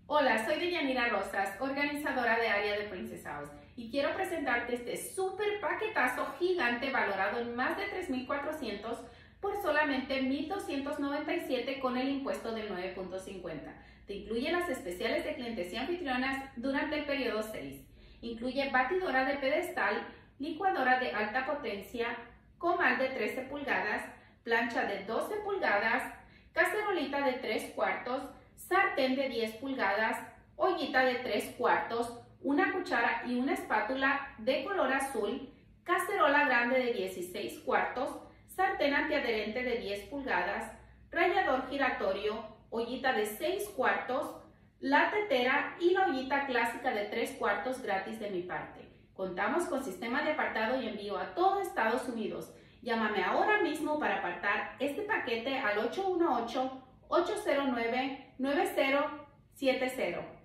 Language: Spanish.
Hola, soy Deyanira Rosas, organizadora de área de Princess House, y quiero presentarte este súper paquetazo gigante valorado en más de $3,400 por solamente $1,297 con el impuesto del 9.50. Te incluye las especiales de clientes y anfitrionas durante el periodo 6. Incluye batidora de pedestal, licuadora de alta potencia, comal de 13 pulgadas, plancha de 12 pulgadas, cacerolita de 3/4, sartén de 10 pulgadas, ollita de 3/4, una cuchara y una espátula de color azul, cacerola grande de 16/4, sartén antiadherente de 10 pulgadas, rallador giratorio, ollita de 6/4, la tetera y la ollita clásica de 3/4 gratis de mi parte. Contamos con sistema de apartado y envío a todo Estados Unidos. Llámame ahora mismo para apartar este paquete al 818-809-9070.